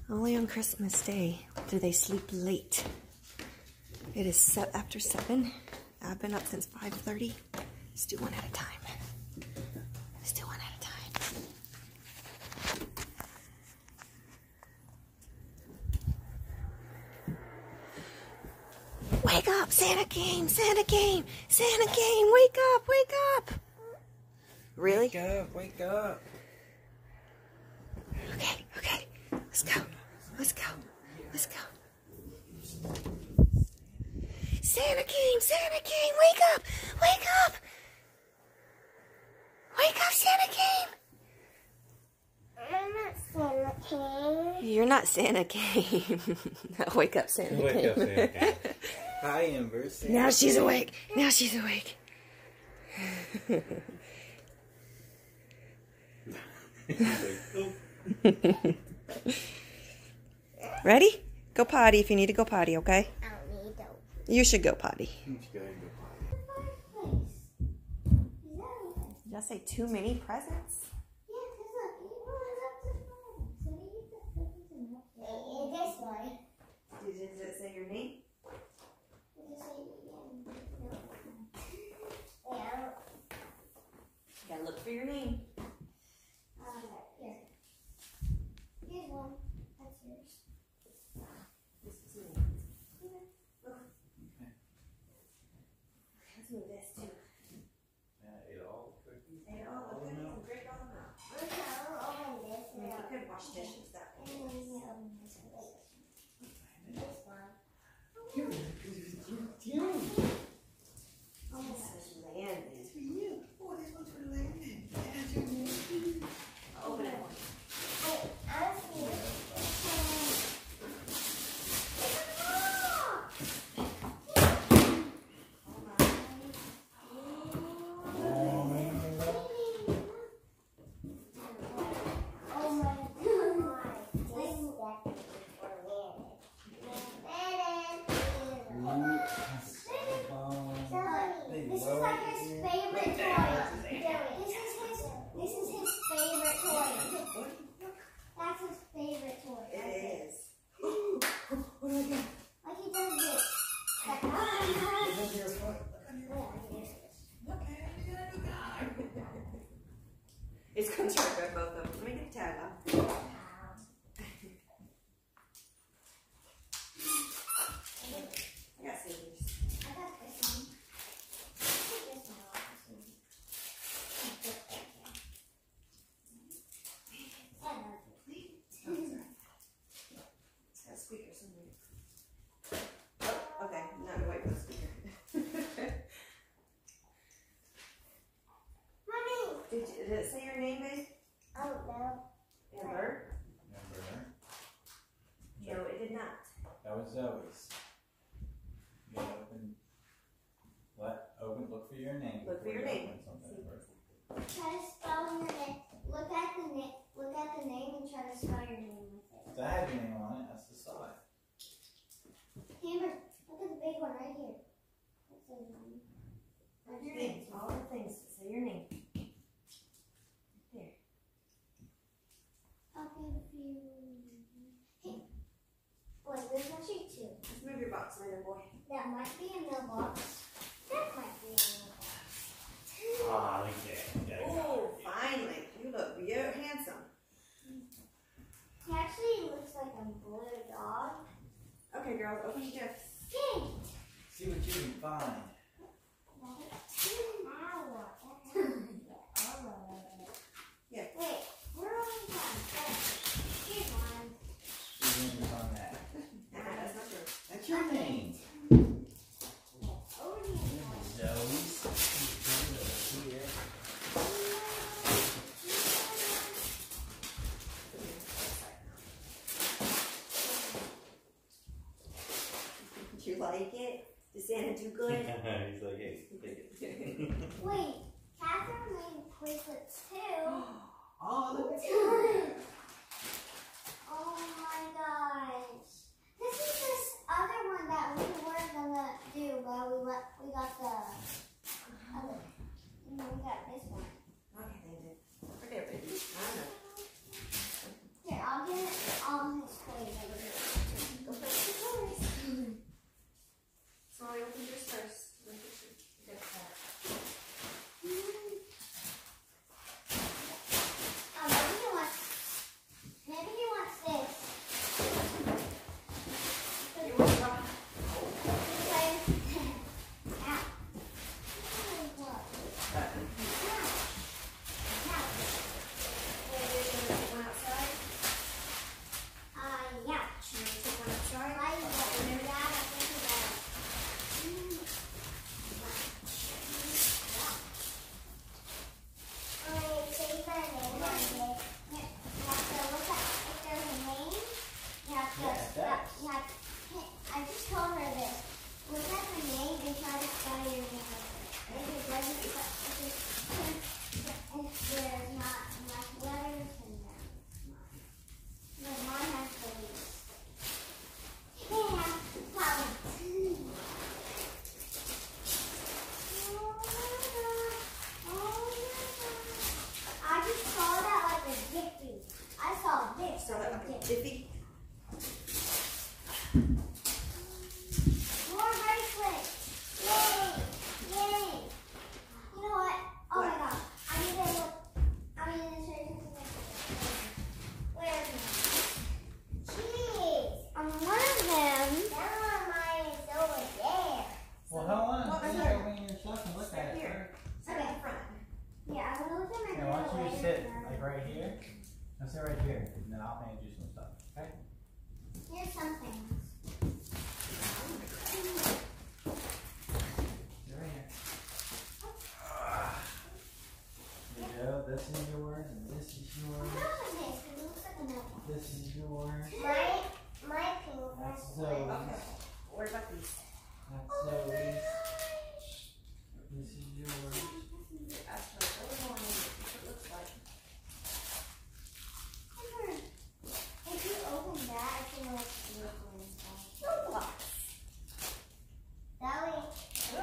Only on Christmas Day do they sleep late. It is after 7. I've been up since 5:30. Let's do one at a time. Let's do one at a time. Wake up! Santa came! Santa came! Santa came! Wake up! Wake up! Really? Wake up! Wake up! Okay, okay. Let's go. Let's go. Let's go. Santa came! Santa came! Wake up! Wake up! Wake up! Santa came! I'm not Santa King. You're not Santa came. Wake up, Santa came. Wake up, Santa King. Hi, Amber. Santa Now she's came. awake. Now she's awake. Ready? Go potty if you need to go potty, okay? I don't need to. You should go potty. You should go ahead and go potty. Did I say too many presents? This one. Does it say your name? Yeah. You gotta look for your name. Here. Here's one. That's yours. This is me. Look. Let's move this too. Yeah, ate all the cookies. Ate all the cookies and drank all the milk. Okay, I'll open this. I mean, you could wash dishes that way. And then you open this one. This one. Oh my This gosh. is Landon. It's for you. Oh, this one's for Landon. That's your name. I'll open it one. Wait, I see it. Oh my god. This is like his favorite toy. This is his favorite toy. That's his favorite toy. It is. What do I get? Like he does this. Like, It's going to hurt both of them. Let me get the tag off. I got scissors. I got this one. Take this one off. It's got squeakers in there. Oh, okay. Now to wait for the squeaker. Mommy! Did it say your name, babe? Oh no. Amber? Remember? No, it did not. That was Zoe's. You gotta open. What? Open. Look for your name. Look for your before you name. open something first. Try to spell your name. Look at the name. Look at the name and try to spell your name with it. So I have your name on it. That's the side. Hammer, look at the big one right here. That says mine. What's your name? All the things. Say your name. There. I'll give you. Hey. Wait, there's actually two. Let's move your box, little boy. That might be in the box. That might be in the box. Ah, look at that. Oh, finally. You look handsome. He actually looks like a blue dog. Okay, girls, open your gifts. Yay! See what you can find. Yeah. Wait, we're only done. Here's one. Whose name is on that? That's not true. That's your name. Over here. Zoe's. Here. Did you like it? Did Santa do good? He's like, hey, take it. Wait, Catherine made bracelets too. Oh, look at Oh my gosh. This is this other one that we were gonna do, but we got the other. And then we got this one. Okay, then. Forget it. I know. Here, I'll get it on his face. Jiffy. More bracelets. Yay! Yay! You know what? Oh my god. I need to look. I need to show you something. Where is it? Jeez. On one of them. That one mine is over there. Well, hold on. Well, Finish here. opening your stuff and look at it. Here. Sit in front. Yeah, I'm gonna look at my Yeah, why don't you later. sit like right here? Now sit right here, and then I'll hand you some stuff. Okay? Here's some things. Sit right here. There you go. This is yours, and this is yours. How is this? It looks like a notebook. This is yours. My pink That's one. Zoe's. Okay. What about these? That's Oh my Zoe's. gosh. This is yours. Actually, I don't know what it looks like. If you open that, I feel like it's beautiful inside. No blocks. Dolly. Good.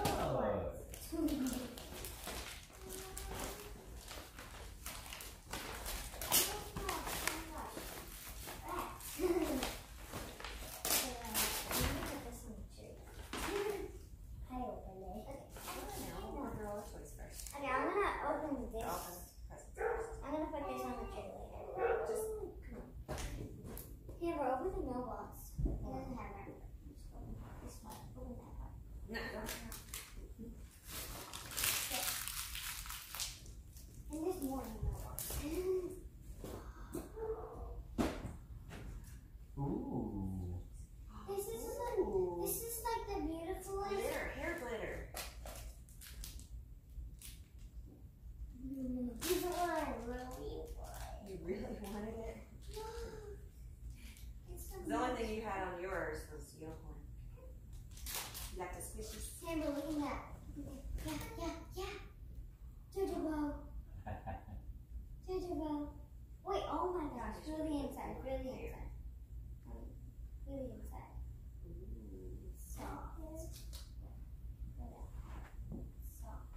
Okay, I'm gonna open this. Open presents. I'm gonna put this on the tray later. Just Here, we're open the mailbox. It doesn't have that. Just open this part. Open that part. no. And there's more in the mailbox. Ooh. This is like the beautiful. Glitter, hair glitter. This is what I really want. You really wanted it? It's so The only thing you had on yours was unicorn. You got the squishies. Hey, but look at that. Yeah. Jojo Bow. Jojo Bow. Wait, oh my gosh. Really inside. Really inside. Really inside. Soft. Soft.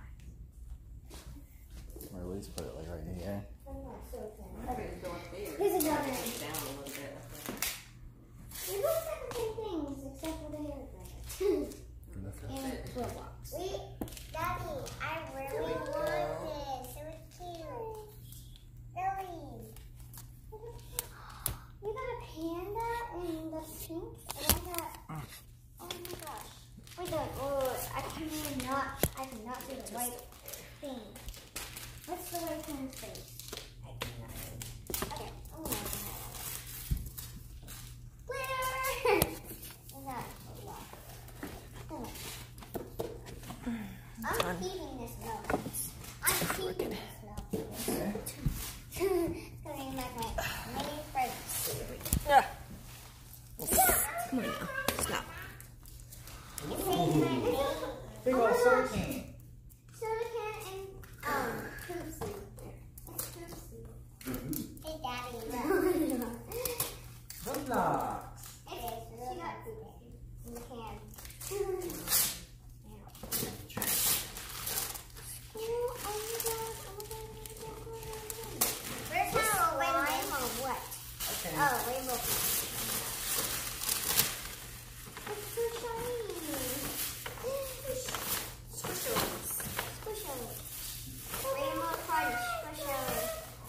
Or at least put it like right here. I'm not so thin. Okay, go up there. Here's another. Down a little bit. It looks like the same things except for the hair dryer. And Roblox. Wait, Daddy, I really want this. It was cute. Really. You got a panda and the pink, and I got. Oh my gosh. Wait, I cannot see the white thing. What's the white thing's face? I cannot see. Okay, I'm gonna open that. Glitter! I got a lot. I'm keeping this milk. I'm keeping this milk. It's gonna be like my mini fridge. Yeah. Come on now. Stop. It says my name. Big old soda can. Soda can and Poopsie. It's Poopsie. Hey Daddy, look. Roblox. She got Poopsie in the can. Where's my slime or what? Okay. Oh, rainbow. It's so shiny. Squishables. Squishables. Rainbow crunch. Squishables.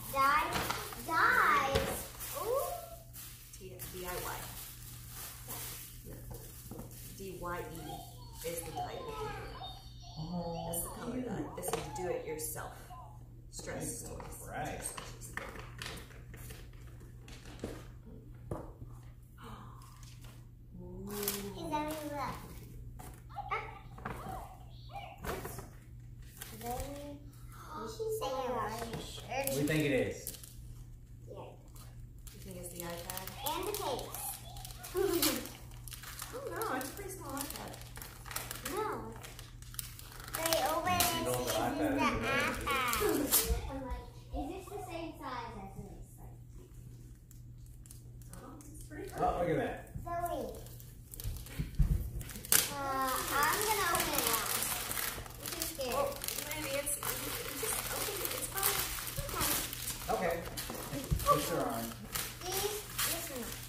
Dies. Ooh. DIY. DYE is the dye. That's the color dye. This is do it yourself. Stress. Right. Is that what you left? We think it is. Yeah. You think it's the iPad? And the case. Oh no, it's a pretty small iPad. No. They open and You know see the this iPad is the is iPad. I'm like, is this the same size as this? Oh, it's pretty Oh, look at that. Zoe. I'm gonna open it now. I'm too scared. Oh, maybe it's just open it. It's fine. Okay. Okay. Push your arm. These, listen.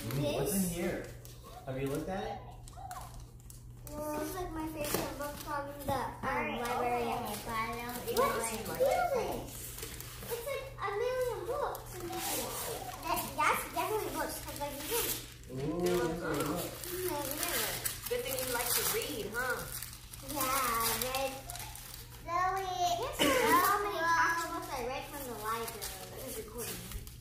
What's in here? Have you looked at it? This is like my favorite book from the library. What? What is this? It's like a million books. That's definitely books. Cause like you can. Good thing you like to read, huh? Yeah, read. Zoe. How many comic books I read from the library? That is recording.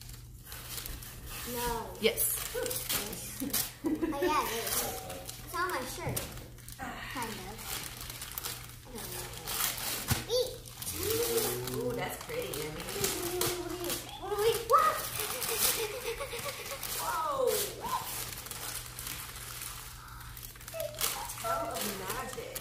No. Yes. Oh yeah, it's on my shirt. Kind of. I don't know. Eat. Ooh, that's pretty, Emmy. What? Whoa! Tell of magic.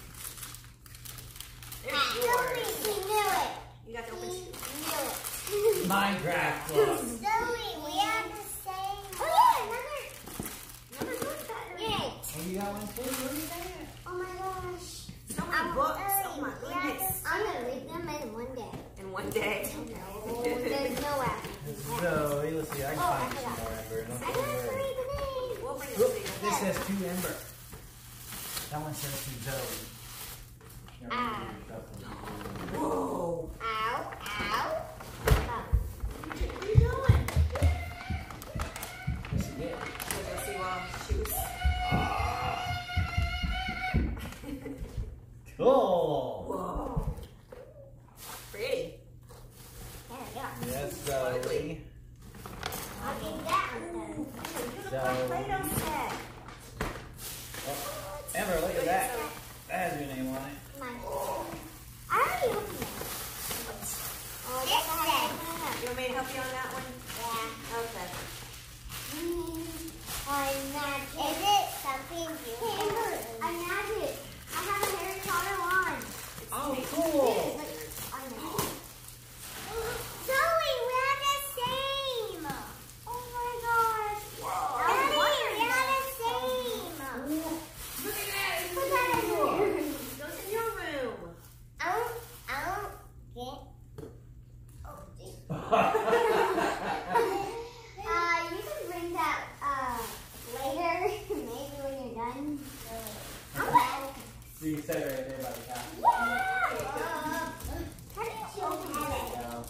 There's yours. He knew it. You got to open He two. knew it. Minecraft book. Zoe, we have the same. Oh yeah, Another book battery. Yay. Oh, you got one too? What is that? Oh my gosh. So many books. Oh my goodness. I'm gonna read them in one day. In one day. No, there's no way. So, let's see. I can Oh, I find some forgot. more Ember. Don't I you don't have to worry. read the name. We'll bring Oop, this this says to Ember. That one says to Zoe. Ah. Whoa. Ow, ow. Where you going? What's she get? We'll go see while she was. Cool. Whoa. Pretty. Yes, Zoe. I'll give that one Zoe. Play-Doh set. Oh, Ember, look at that. That has your name on it. then. I already opened it. Oh, I guess I have to open it up. You want me to help you on that one? Yeah. Okay. I'm magic. Is it something you Amber, I'm magic. I have a Harry Potter wand. Oh, cool. I know. Zoe, we have the same. Oh my gosh. Whoa. Daddy, we have the same. Look at that. Put that in here. Goes in your room. I don't get. Oh, geez. You can bring that later, maybe when you're done. So you set it right there by the couch. How did you open it? No.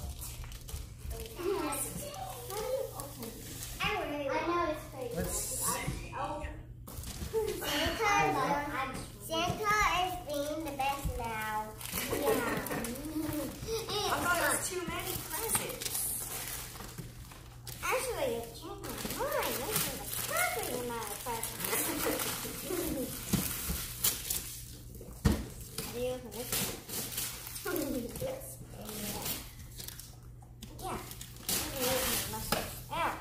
I know it's crazy. Let's see. Santa is being the best now. Yeah. I thought it was too many presents. Actually, you changed my mind. This is the perfect amount of presents. How do you open this one? Yes. Yeah. Ow.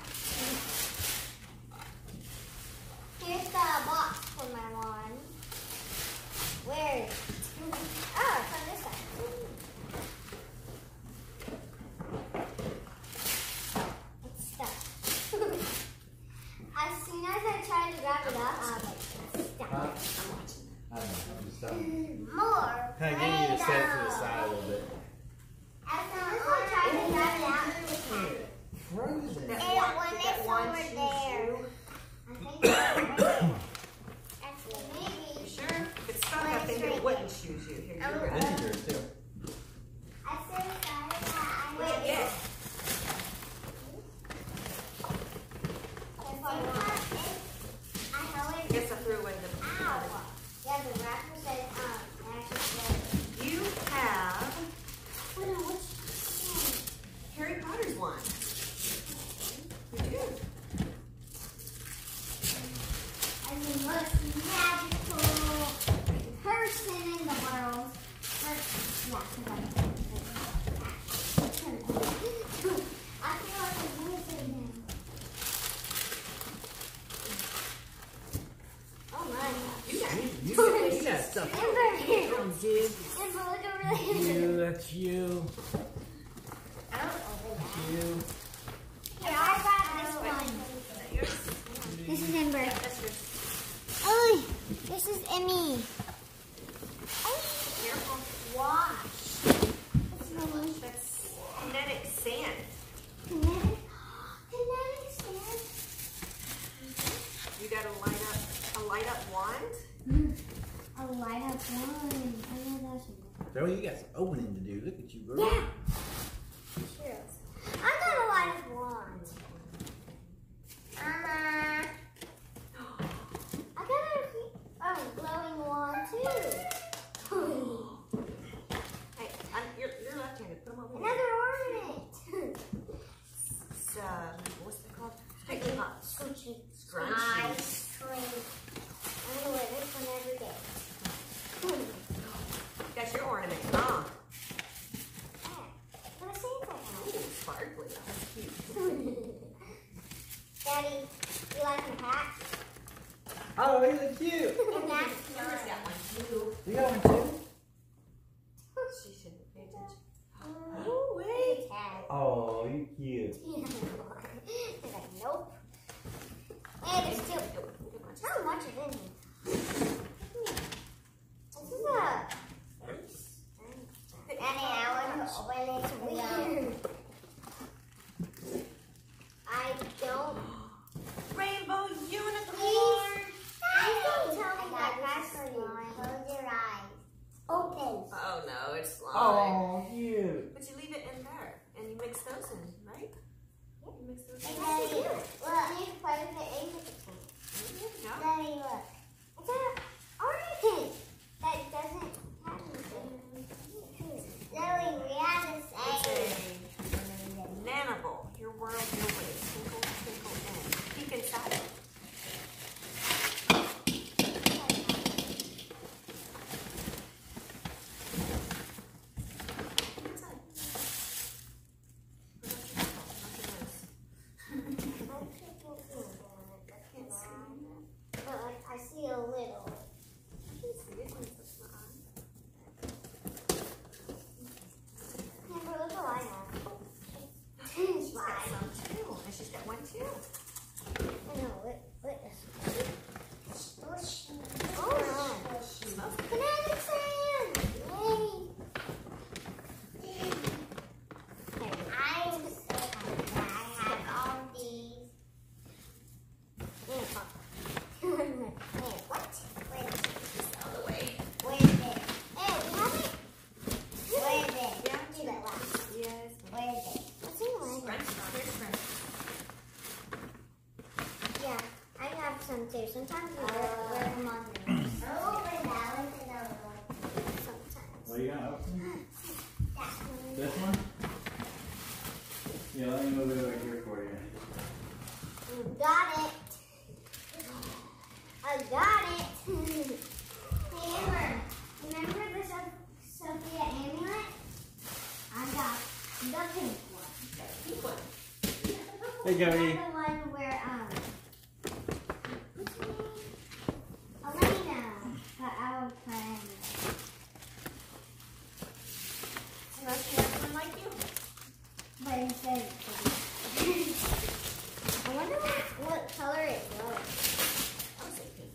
Here's the box for my wand. Where is it? Oh, it's on this side. It's stuck. As soon as I try to grab it up, it's stuck. Huh? I'm watching. I don't know. I'm just telling you. More. Kind of getting you to set it to the side a little bit. As soon as I try to grab it out, it's stuck. Frozen. That And one, when that it's one over shoes there. you. I think it's right there. Actually, You maybe. sure? If it's stuck, I think it wouldn't shoes you. Here, you Oh. grab This it. is yours too. I'm so sorry that I What'd you get? I guess I threw away the. Ow. Yeah, the wrapper says, actually says, You have oh no, which Harry Potter's one. You do. I'm the most magical person in the world. I feel like a wizard now. Oh my. You got it. You got stuff. Amber, Dude. Amber, look over there. You, that's you. I don't open that. You. Here, I got this one. This is Amber. That's yours. Oh, this is Emmy. Careful. Wash. What's my one? That's kinetic sand. Kinetic. Kinetic sand. You got a light up wand? A light up one. I know that's Joey, you got some opening to do. Look at you, girl. yeah. Cheers. I got a light up one. I got a glowing wand too. Hey, you're left-handed. Put them over here. Another ornament. It's, what's it called? Scrunchie pop. Scrunchy. Scrunchie. Ice cream. I'm gonna wear this one every day. That's your ornament, huh? Can I say that? Ooh, sparkly. That's cute. Daddy, you like my hat? Oh, he looks cute. And that's Summer's got one too. You got one too? She shouldn't pay attention. Oh, wait. Oh, you cute. They're like, nope. Hey, there's still. How much is in here? This is a. Daddy, I want to open it weird. I don't. Rainbow unicorn. Please don't tell me that password. Close your eyes. Open. Oh no, it's slime. Oh, cute. But you leave it in there, and you mix those in, right? You mix those in. Hey, Daddy, look. I need to play with it and with the pen. There you go. Daddy, look. It's an ornament that doesn't have anything. Zoe, we have the It's same. a nanable. Your world, your way. Twinkle, twinkle, in. Peek inside. I see a little. Amber, look what I have. She's got some too. And she's got one too. I know, what is squishy. Oh, Smells kinetic sand! Yay! I'm so happy that I have all these. Hey, what? Where is it? out of the way. Where is it? Hey, we have it? Where is it? Yeah. Do that last. Yes. Where is it? What's in the French, French, French. Yeah, I have some too. Sometimes we wear them on the Oh, but that one's another one. Sometimes. What are you gonna open? That one. This one? Yeah, let me move it over here for you. Got it. I got it. Hey, Amber, remember the Sophia amulet? I got the pink one. Pink one. Hey, Jody. The one where, what's her name? Elena got our friend. So she has one like you. But instead I wonder what color it was. I would say pink.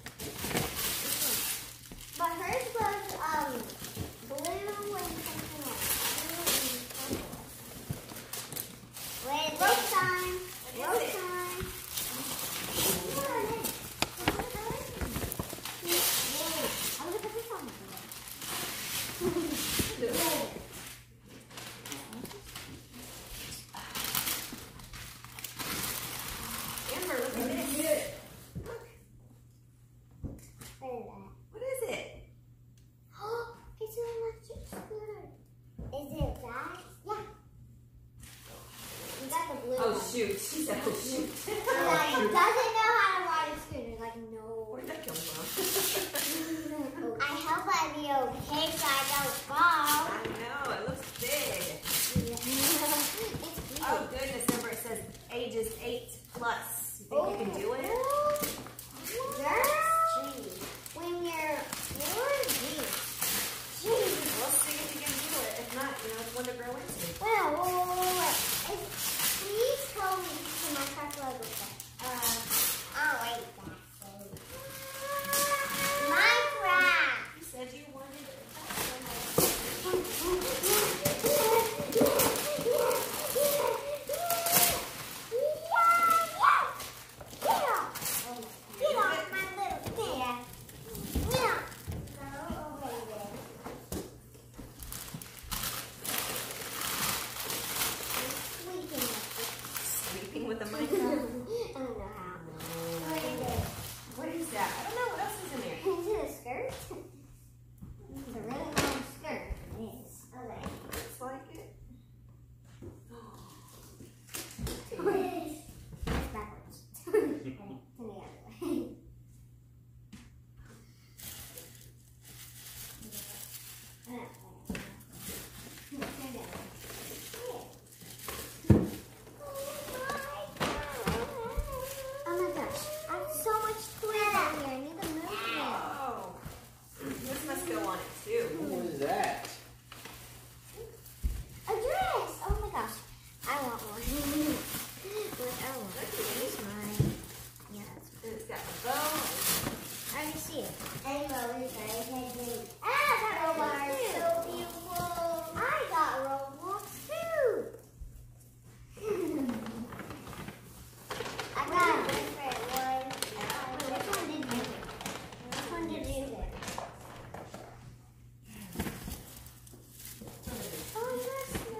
But hers was blue and something else. Blue and purple. Wait, roast time. What is it? Roast time. got the bow. I can see it. Rainbow is nice. Ah, that robot is so beautiful. I got Roblox too. I got a different one. Which one did you get? Which one did you get? Oh, yes, no.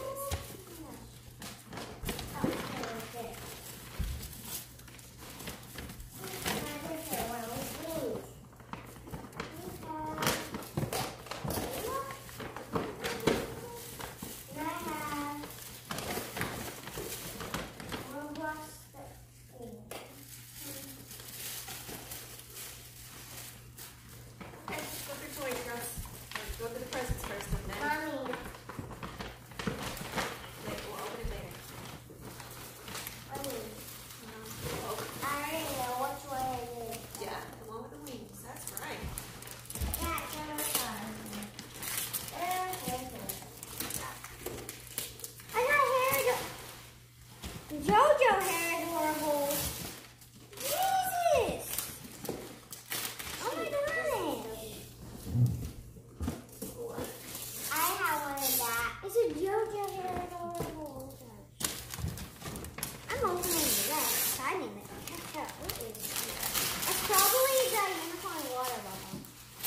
Oh, okay. Okay, go for toys, girls. Let's go to the presents first and then Mommy, we'll open it later. mommy, We'll open I already know which one it is. Yeah, the one with the wings. That's right. Yeah, it's on the side. I got hair. JoJo hair adorable. Jesus! Oh my gosh! I have one of that. It's a JoJo hair adorable. I'm opening the rest. I need it. What is this? It's probably the unicorn water bottle.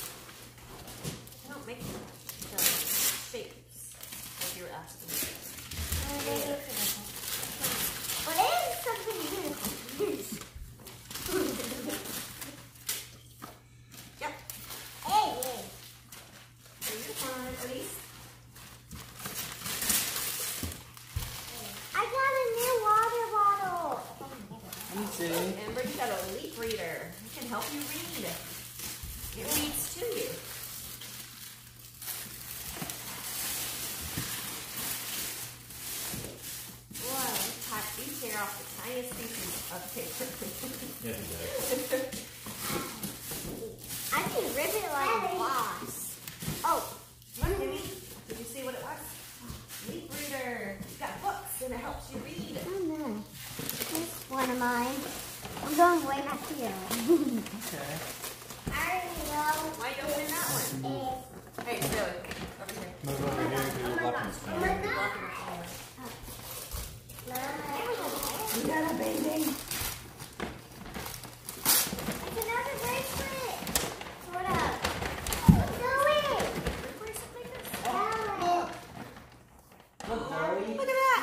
I don't make the shapes like you were asking me. But it is something unicorn. Yep. Hey, So you're fine, Elise. I got a new water bottle. Let me see. Amber, you got a leaf reader. It can help you read. It reads to you. Whoa, you tear off the tiniest pieces of paper. Yes, it does. I can rip it like a boss. Oh, Jimmy, did you see what it was? Leaf reader. You got books and it helps you read. oh no. Here's one of mine. I'm going way back here. Okay. I already know. Why are you opening that one? Hey, Billy, over here. Move over here to your weapons Oh stand. my You're God. blocking the camera. We got a baby. It's another bracelet. What up? Do it. Where's something like this? Look, Zoe. Look at that.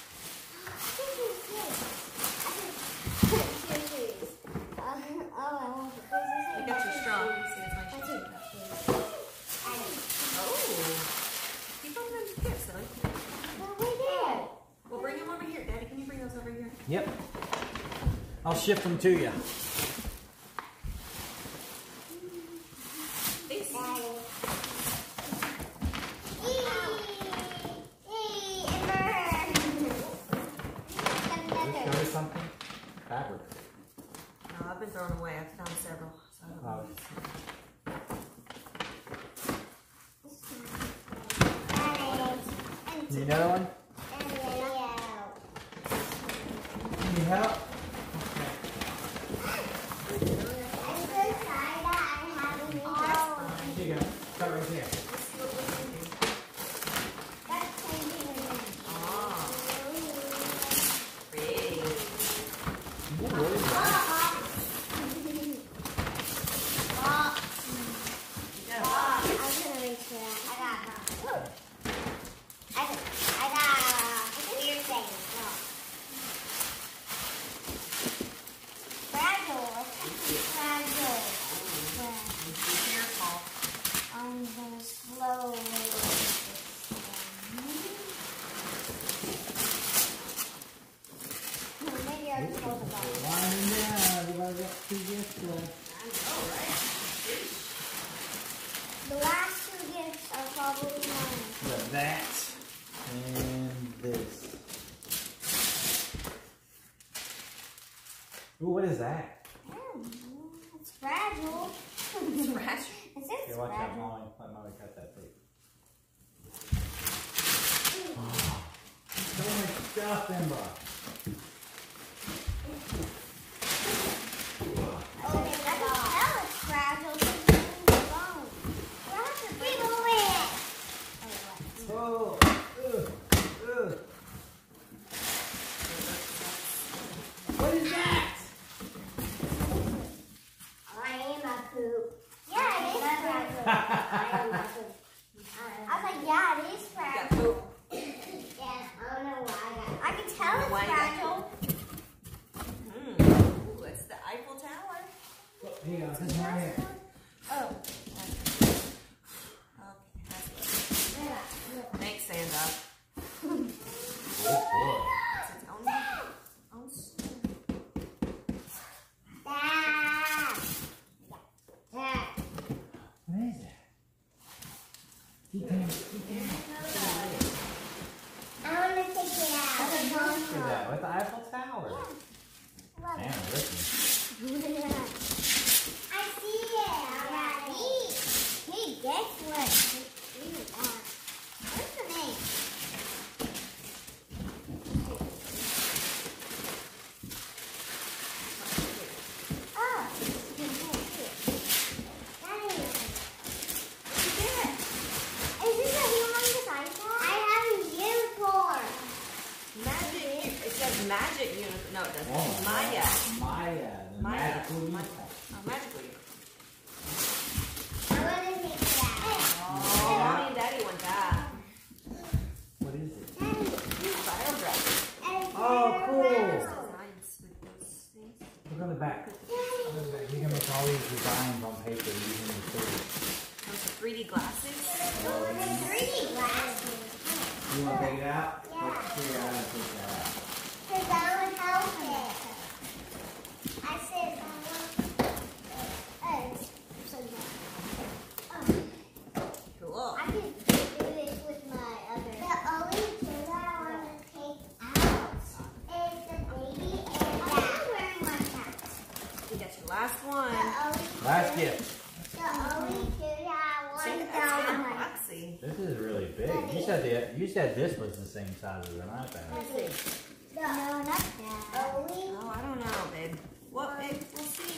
You got your straw. Let me see this one. Oh. Keep opening the gifts, though. Well, bring them over here. Daddy, can you bring those over here? Yep. I'll shift them to you. Thanks. Show me something. Fabric. No, I've been thrown away. I've found several. So I don't know. Need another one? Need help? Here you go. Start right here. Let's see what we can do. Ah, big. Ooh, what is that? Be careful. I'm gonna slowly. Maybe I can hold the bottle. Winding down. Everybody got 2 gifts left. I know, right? The last 2 gifts are probably mine. Got that and this. Ooh, what is that? It's fragile. It's fresh. Is Here, it watch that, fragile? Molly. Let Molly cut that tape. So much stuff, Emma. Here you go. This one right here. Oh. Okay. Thanks, Santa. Oh boy. It's its own story. Dad. Dad. What is it? He can. I want to take it out. Look at that. With the Eiffel Tower. Look. Man, listen. I see it already. Hey, guess what? What's the name? Oh, Daddy. Is this a humongous iPad? I have a unicorn. Magic. It says magic unicorn. No, it doesn't. Oh, Maya. Maya. The magical unicorn. Oh, magical unicorn. I want to take it out. Oh, Mommy and Daddy want that. What is it? Fire dress. Oh, cool. Designs with those things. Look on the back. Look on the back. You can make all these designs on paper using the 3D. Those 3D glasses. 3D glasses. You want to take it out? Yeah. Let's figure out how to take that out. Because that would help it. I said I want Cool. I could do this with my other. The only two that I want to take out is the baby and that. I'm wearing my hat. You got your last one. Last gift. The only two that I want Check to it out. take Boxy. This is really big. You said this was the same size as an iPad. Let's see. No, not that. Only. Oh, I don't know, babe. Well, babe, we'll see.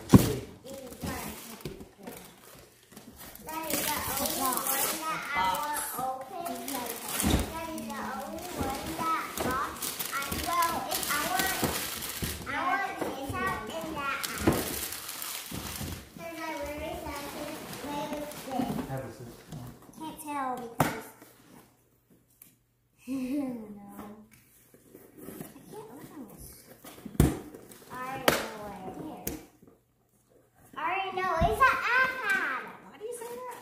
That is the only one that I want open. That is the only one that box. If I want this out and that out. Because I really like it way with this. Have a sister. Can't tell because. No. I can't open this. I already know what it is. I already know it's an iPad. Why do you say that?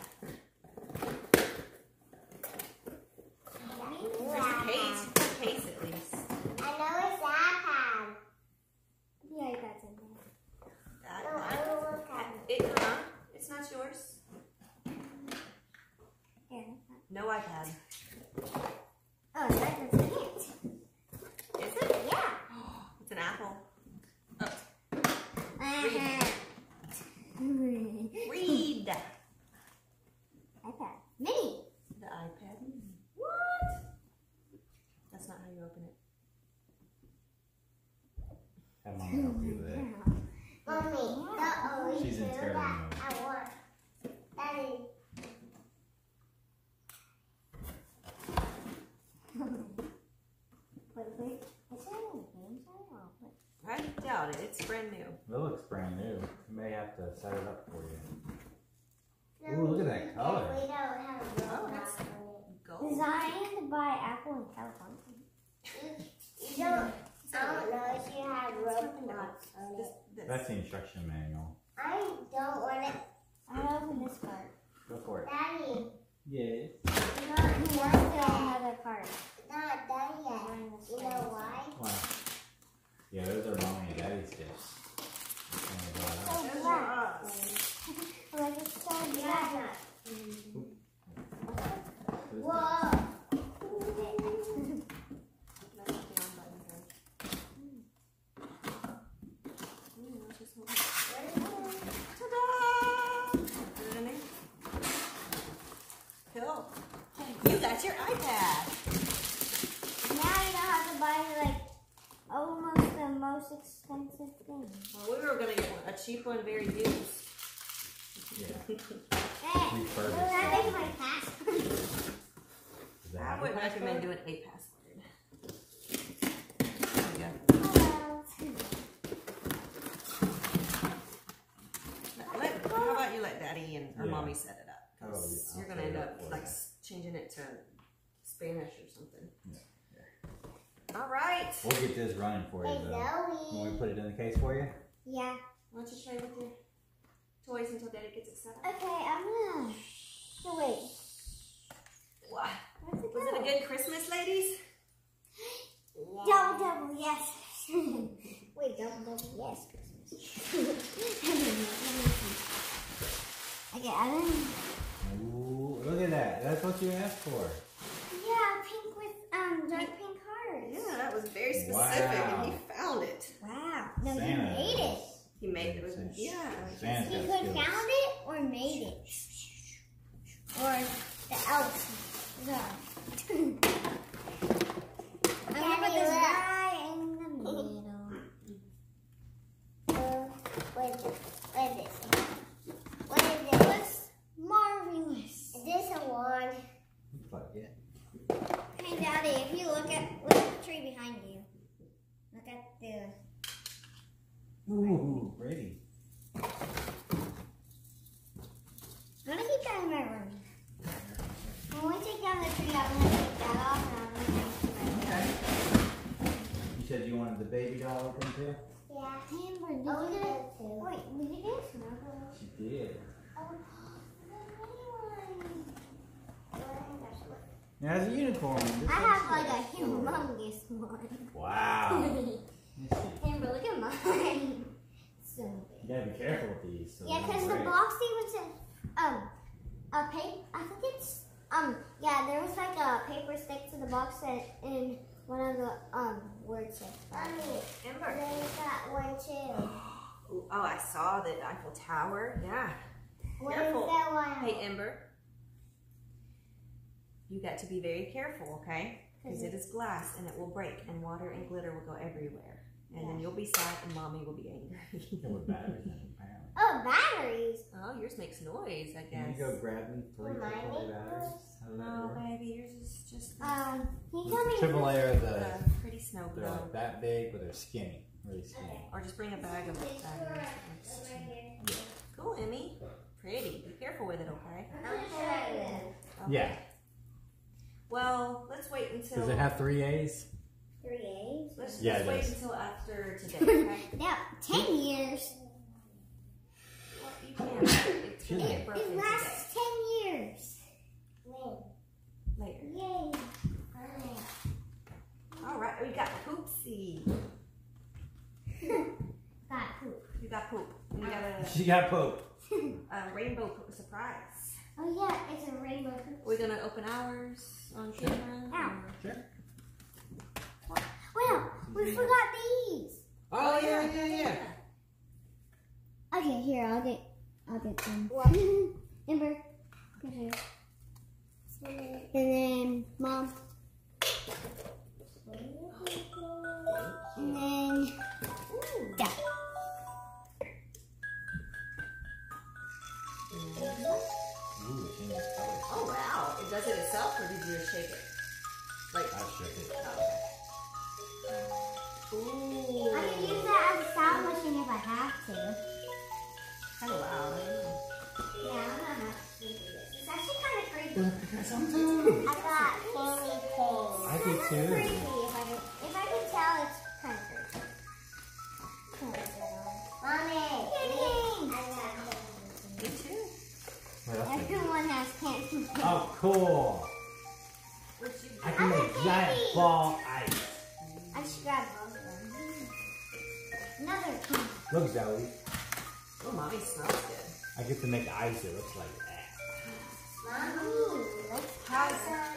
There's There's a case. A case at least. I know it's the iPad. The iPad's in there. That, No, I will look at it. It's not yours. Here. No iPad. Oh, it's like a plant. Is it? Yeah. It's an apple. Oh, read. iPad. Mini. The iPad. What? That's not how you open it. Have Mama help you with it. Mommy, the only She's in two terror that mode. I want. Daddy. Wait. Is there any games on it? I doubt it. It's brand new. It looks brand new. You may have to set it up for you. Ooh, look at that color. We don't have a Oh, robot that's on gold. it. Designed by Apple in California. You don't. I don't know if you have robots on it. This. That's the instruction manual. I don't want it. I open this part. Go for it. Daddy. Yes. Not another part. Not done yet. You know why? Wow. Yeah, those are Mommy and Daddy's gifts. Those are us. Like it's so bad. Whoa. That's not the on button here. Just hold it. Ta-da! Put it in there. Cool. You got your iPad. Now you don't have to buy like almost the most expensive thing. Well, we were gonna get a cheap one, very used. Yeah. Hey, Refurbished. will that make my password? Does it I have a would recommend password? doing a password. There you go. How about you let Daddy or Yeah. Mommy set it up? 'Cause Oh, you're I'll gonna set end it up up for like you. changing it to Spanish or something. Yeah. All right. We'll get this running for you Hey, though. When we Zoe. put it in the case for you? Yeah. Why don't you try with your toys until Daddy gets it set up. Okay, I'm gonna. No, wait. What? Where's it Was go? it a good Christmas, ladies? Double, yes. Wait, double, yes, Christmas. Okay, I don't. Ooh, look at that. That's what you asked for. Yeah, pink with dark pink hearts. Yeah, that was very specific, Wow. and he found it. Wow. No, Santa. he made it. He made it. Yeah. Santa. He That's could good. found it or made it. Or the elf. No. I'm gonna put this right in the middle. What is this? What is this? Looks marvelous. Is this a wand? Looks like it. Hey, Daddy, if you look at the tree behind you, look at the. Ooh, pretty. I'm gonna keep that in my room. When we take down the tree, I'm gonna take that off and I'm gonna take it. Okay. You said you wanted the baby doll open too? Yeah. Amber, did you get it? Wait, did you get a snuggle? She did. Oh, the mini one. Oh my gosh, look. It has a unicorn. Just I like have like that. a humongous one. Wow. Let me see. Amber, look at mine. So big. You gotta be careful with these. So Yeah, they because don't the break. box even said, a paper, I think it's, yeah, there was like a paper stick to the box and one of the, words said. Ember. There's that one too. Ooh, oh, I saw the Eiffel Tower. Yeah. What is Careful. that one? Hey, Ember. You got to be very careful, okay? Because it is glass and it will break, and water and glitter will go everywhere. And then you'll be sad and Mommy will be angry. There were batteries in it, apparently. Oh, batteries. Oh, yours makes noise, I Can guess. you go grab me 3 Mine AAA makes batteries? How does that No, work? baby, yours is just Can you tell me? AAA are the pretty snow they're globe. like that big, but they're skinny. Really skinny. Or just bring a bag of batteries. Yeah. Cool, Emmy. Pretty. Be careful with it, okay? Okay. Yeah. Well, let's wait until. Does it have 3 A's? 3 A's? Let's Yeah, just it wait does. until after today, okay? Yeah, 10 years. Well, you can't. It's gonna get broken It today. lasts 10 years. When? Later. Yay. All right, we got Poopsie. Got poop. You got poop. And you got She got Pope. a rainbow poop surprise. Oh yeah, it's a rainbow poop. We're gonna open ours on camera. Ow. or- Sure. Well, we forgot these. Oh, yeah. Okay, here, I'll get them. Amber, come here. And then Mom. And then Dad. Ooh, it changes colors. Oh wow! It does it itself, or did you just shake it? Like. I shook it. Oh, ooh. I can use that as a sound machine if I have to. Kind of loud. Yeah, I'm gonna have to do this. It's actually kind of creepy. I got some too. I got candy canes. I did too. Creepy. If I could tell, it's kind of creepy. Mommy, candy Me too. What else did you- Everyone has candy canes. Oh, cool. What'd you I do? can I make got giant candy. ball ice. I just grabbed both of them. Another candy. Look, Zoe. Oh, Mommy smells good. I get to make ice that looks like that. Mommy, let's How's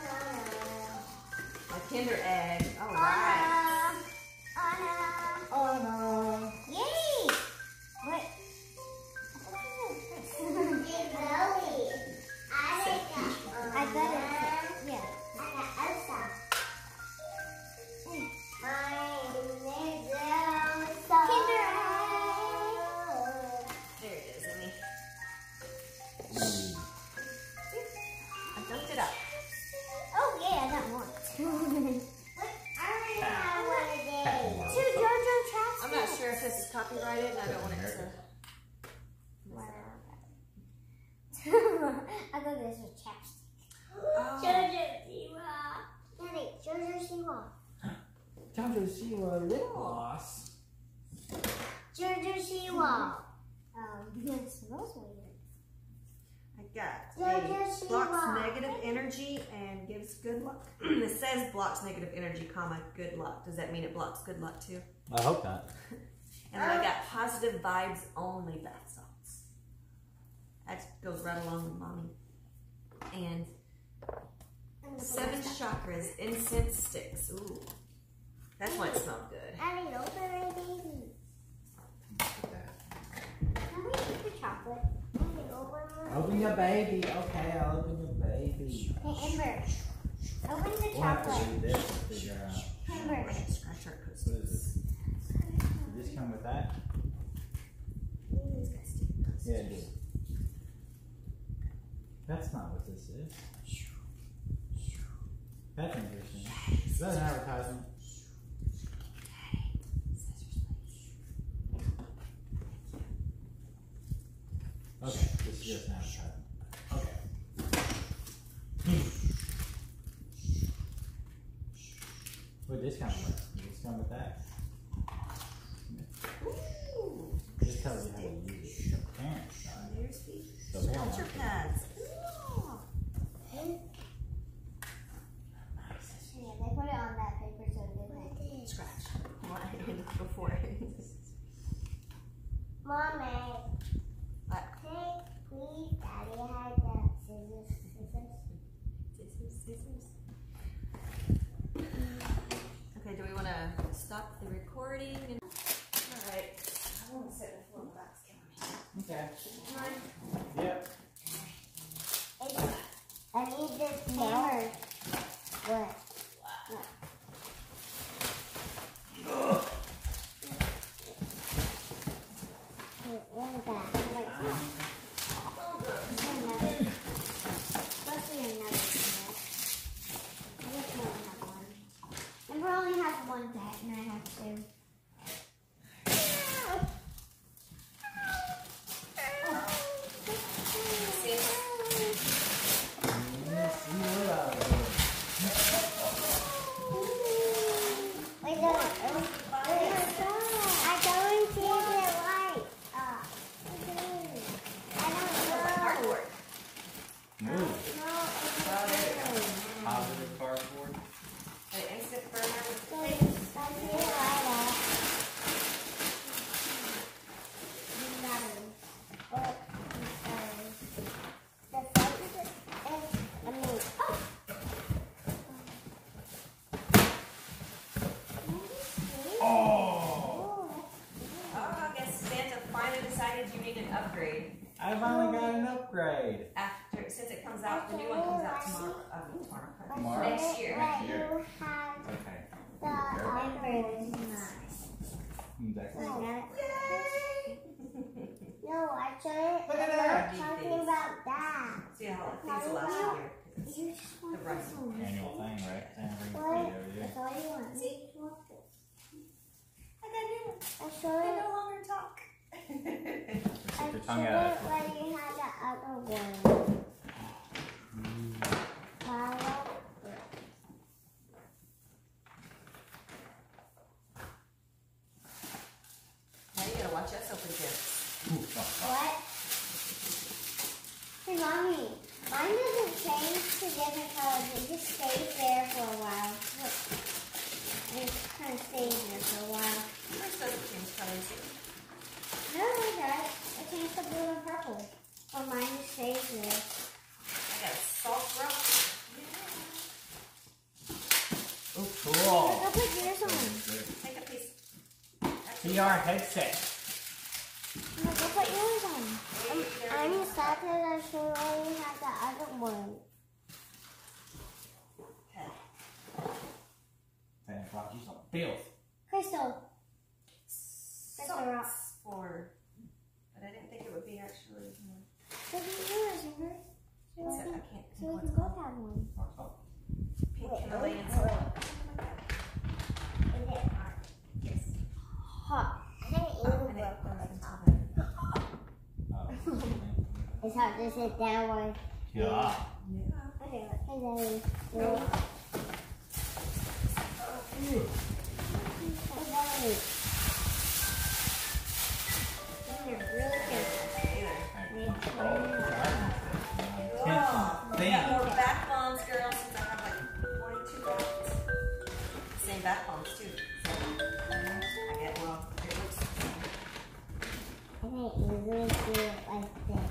a Kinder egg? All right. Anna. Oh, no. Yay! What? I got it. Yeah. I got Elsa. Kinder Egg. There it is, Emmy. Ooh. I dumped it up. Oh yeah, I got one. I already have one of Wow. these. Two JoJo traps. I'm not sure if this is copyrighted, and I don't want it to. I thought this was chapstick. Oh. JoJo Siwa. Daddy, JoJo Siwa. Time to see what lip gloss. JoJo Siwa. It smells weird. I got Yeah, a just blocks rock. negative energy and gives good luck. It says blocks negative energy, comma, good luck. Does that mean it blocks good luck too? I hope not. And then I got positive vibes only bath salts. That goes right along with mommy. And 7 chakras, incense sticks. Ooh. That's why it smelled good. Daddy, open my baby. Can we eat the chocolate? Daddy, Open your baby. Okay, I'll open your baby. Hey, Ember. Open the We'll have to chocolate. do this to figure out. Ember. Scratch our What is this? Did this come with that? Yeah, it did. That's not what this is. That's interesting. Is that an advertisement? Okay, this is just an advertisement. Okay. What did this come with? Did this come with that? Ooh. This tells you how to use it. The parents side. There's the The parents sculpture side. pads. Ooh. Yeah, they put it on that paper so it didn't Scratch. Well, I ended before. Mommy. What? Hey, please, Daddy had the scissors. Scissors. Okay, do we want to stop the recording? Alright. I want to sit before the box camera. Okay. Yep. I need this hammer. What? What is that? Like, let's see another hammer. I just only have one. Ember only has one pet, and I have 2. Wait, no, I don't see the light. I don't know. Move. No, it's Positive cardboard. An instant burner with the I paper. see the light up. Battery. Oh, the light is, I mean, oh. Oh! Oh, I guess Santa finally decided you need an upgrade. I finally got an upgrade. After, since it comes out, the new one comes out tomorrow. Tomorrow? Next year. Let Next year. you have Okay. the upgrade. Nice. Exactly. No, I shouldn't. Look at I'm that. not talking about that. See how it things will last a year. 'cause You just want The right this one. Annual thing, right? Same every What? every year. That's all you want. See? You want this. I got new one. I shouldn't. no longer talk. Stick I your tongue out. shouldn't let you have the other one. Follow. Now you gotta watch us open gifts. What? Hey, Mommy. Mine doesn't change to different colors. It just stays there for a while. Look. It just kind of stays there for a while. Yours doesn't change colors either. No, it does. It changed to blue and purple. But mine just stays there. I got a salt rock. Oh, cool. Go put yours on. Take a piece. VR headset. No, go put yours on. I'm sad that I should only have the other one. Okay. Santa Claus, you some filth. Crystal. Crystal rock. Salts for, but I didn't think it would be actually. Go get yours, Amber. Except I can't So think we what can it's both called. have one. Rock salt. Pink Wait, Himalayan wait, salt. Is it Yes. hot? I think it Oh, will and it work on goes the into top. the- Oh. It's hard to sit that way. Yeah. Yeah. Okay, hey, Daddy. Hey, Daddy. You're really good. really do it like this.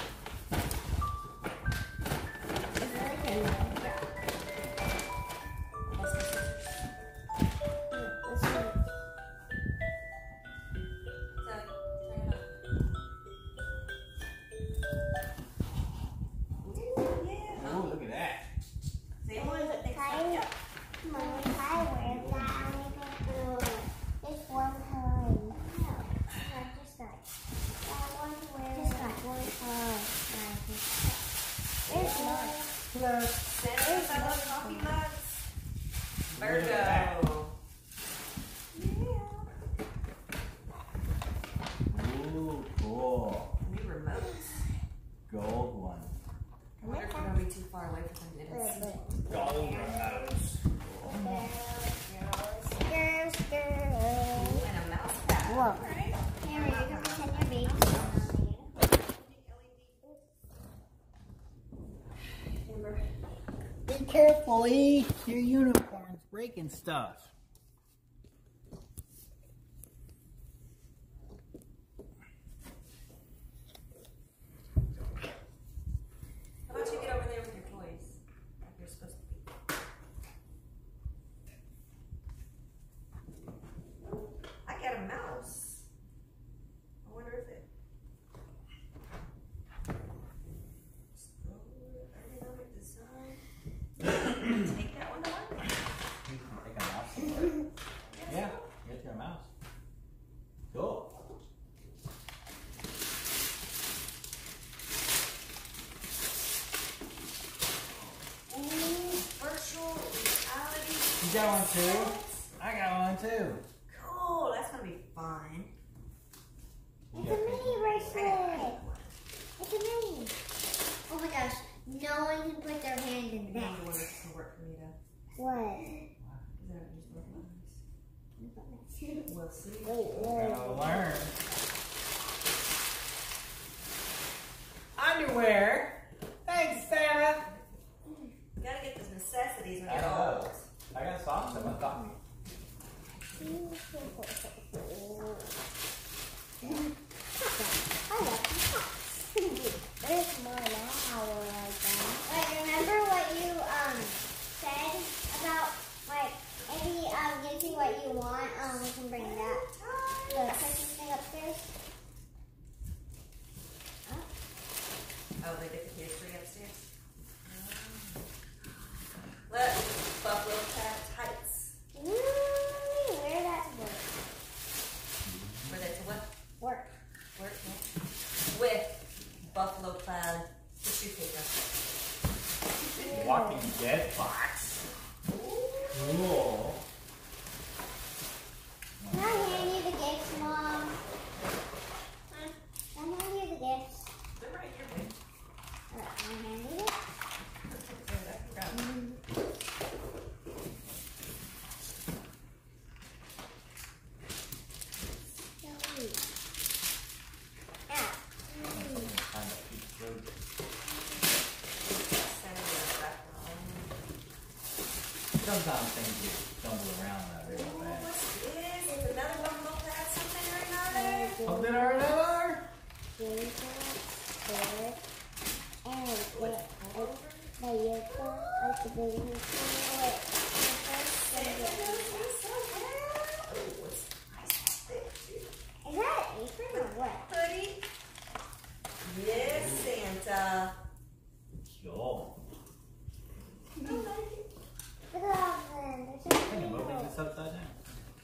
It's really good. Oh, look at that. Virgo. Ooh, cool. New remotes. Gold one. I wonder if we're going to be too far away for them to get it. Gold remotes. And a mouse pad. Whoa. Right? Here, you can pretend you're baby. Be careful, E. Your unicorn's breaking stuff. How about you get over there with your toys? Like you're supposed to be. I got a mouse. I wonder if it. Ergonomic design. Take that one to work. You can take a mouse to work. Yeah, get your mouse. Cool. Virtual reality. You got one too? I got one too. Cool. That's gonna be fun. It's a mini bracelet. It's a mini. Oh my gosh. No one can put their hand in I that. wonder whether it's gonna work for me to. What? Is that just both eyes? We'll see. We're gonna learn. Underwear. Thanks, Sarah. You gotta get the necessities when I you're know. old. I got socks in my thought. There's more now. Like, remember what you said about like maybe give you what you want. We can bring that the Christmas thing upstairs. Oh, they get the PS3 upstairs. Look, buffalo tights. Ooh, wear that to work. Where that's what? Work. Work, yeah. With buffalo clad tissue paper. Walking Dead box. Cool. Can I hand you the gifts, Mom? Can I hand you the gifts? They're right here, babe. Can I hand you this? Sometimes things just stumble around out there real fast. What's this? It's another buffalo clad something or another. Something or another? Is that an apron or what? Hoodie. Yes, Santa. Sure. Look at all of them. I They're so think I'm opening cute. this upside down.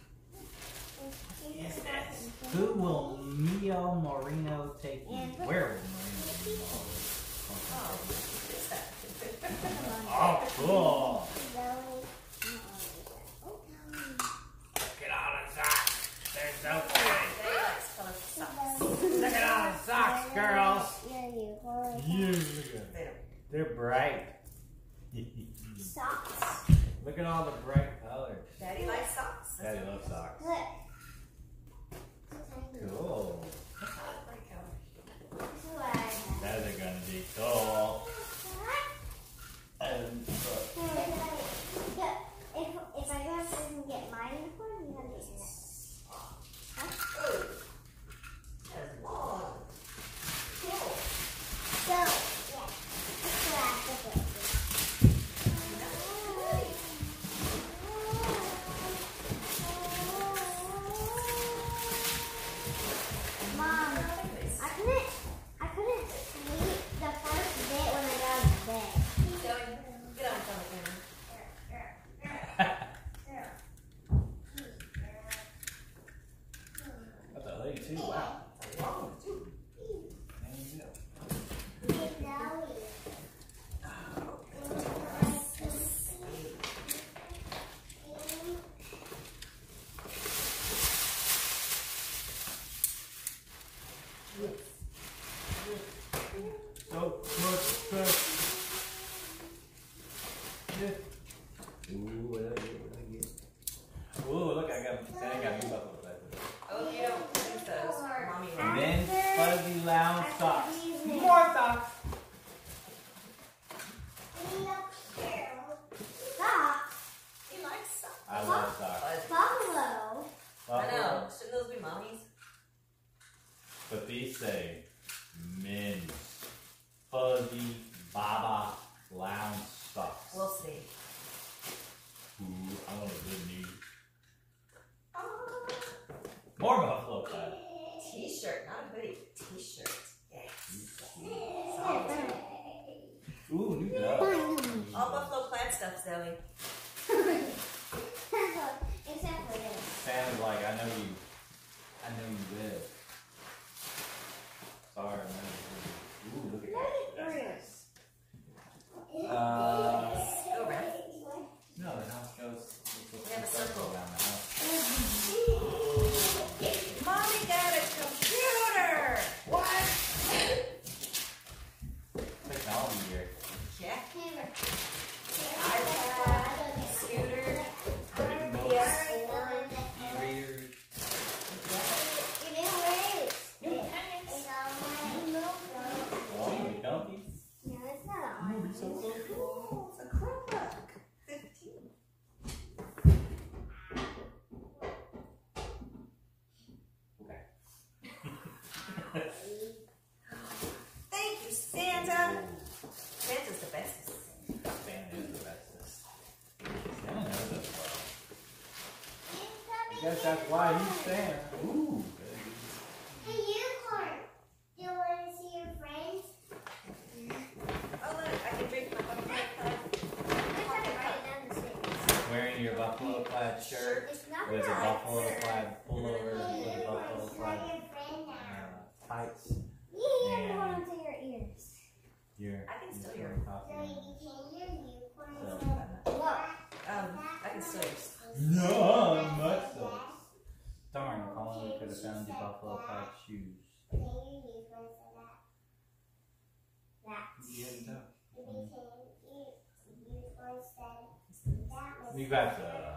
Yes, yes. Who will Mio Moreno take you? And Where will Moreno take you? Oh, what's that? Oh, cool. Oh, Look at all the socks. They're so pretty. They like color socks. Look at all the socks, girls. Yeah, you boy. Yeah, look at them. They don't. They're bright. Socks. Look at all the bright colors. Daddy likes socks. Daddy loves socks. Look. Cool. That's not a bright color. This is what I have. Those are gonna be cool. And If I go upstairs and get my uniform, you have this. Huh? That's long. So much stress. Yeah. Ooh, what did I get? Ooh, look, I got new buffalo patches. Oh, you don't use those. Mommy will. And then fuzzy lounge socks. More socks. Socks. He likes socks. I love socks. Buffalo. I know. Shouldn't those be mommies? But these say men's fuzzy Baba lounge socks. We'll see. Ooh, I want a good news. More buffalo clad. T-shirt, not a hoodie. T-shirt. Yes. Ooh, new gloves. All buffalo plaid stuff, Zoe. Except for this. Sounds like I know you live. Sorry, man. Ooh, look at that. That's nice. Go around. No, the house goes. We have a circle around the house. Mommy got a computer! What? Technology here. Yeah. Hammer. iPad, scooter, E-readers. Oh, you donkey. No, it's not on. You'll be so close. Cool. It's a Chromebook. 15. Okay. Thank you, Santa. Santa's the bestest. Santa is the bestest. Santa knows us well. I guess that's why he's Santa. Ooh. Hey, unicorn. Do you want to see your friends? Oh, look, I can drink my buffalo plaid. Wearing your buffalo plaid shirt It's not with a right. buffalo plaid pullover with a buffalo It's not plaid your friend now. tights. Yeah, And- hold on to your ears. Your, I can still hear. So you can hear unicorn. So, Look. I can still use. no, much so. Darn, if only we could have found your buffalo plaid shoes. Can you unicorn for that? That. You didn't know. Unicorn said that was You got the